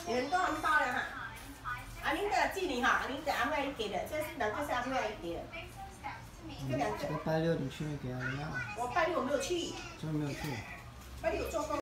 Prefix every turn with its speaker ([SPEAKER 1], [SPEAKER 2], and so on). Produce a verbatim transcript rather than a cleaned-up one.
[SPEAKER 1] 有人都红包了哈。啊，恁个纪念哈，啊，恁个阿妹给的，这是两个是阿妹给的。这两个。
[SPEAKER 2] 这个拜六你去给他们啊？
[SPEAKER 1] 我拜六我没有去。
[SPEAKER 2] 怎么没有去？
[SPEAKER 1] 拜六有做工。